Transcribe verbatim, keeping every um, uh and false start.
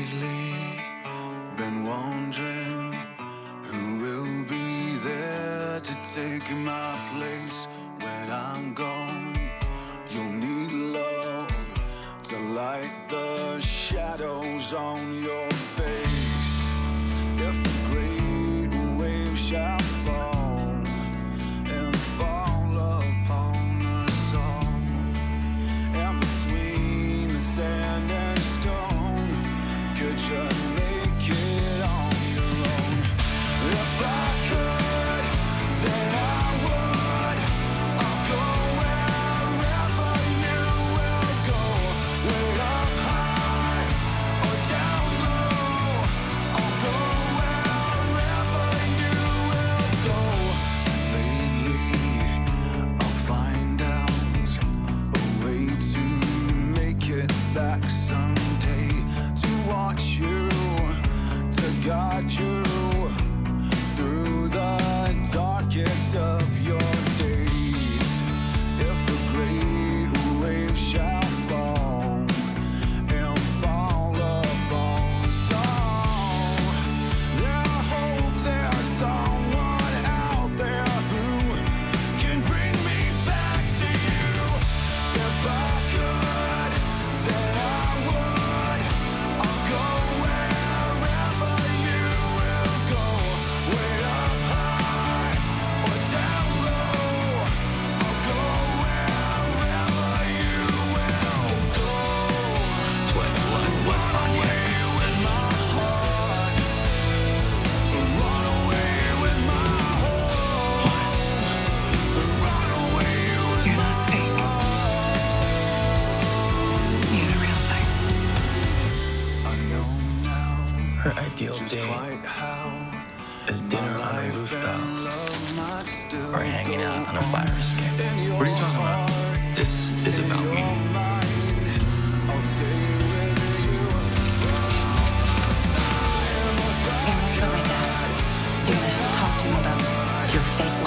lately been wondering who will be there to take my place when I'm gone. You'll need love to light the shadows on your face. If a great wave shall fall and fall upon us all, and between the sand and stone, could you make it on your own? If I could, then I would. I'll go wherever you will go, way up high or down low. I'll go wherever you will go. And lately I'll find out a way to make it back someday, to watch you, to guide you through the darkest of your days. If a great wave shall fall and fall upon us all, then I hope there's someone out there who can bring me back to you. If I could, then I would. I'll go wherever you will go, way up high or down low. I'll go wherever you will go. That's what it was. It was on you. Away with my heart, run away with my heart, run away with You're not fake. You're the real thing. I know now Her ideal just day quite how is dinner on a life rooftop and love might still or hanging go out on a fire escape. in your What are you talking about? heart, This is in about your me. mind. I'll stay with you for all time. If I You're gonna go to my dad. You're gonna talk to him about your fake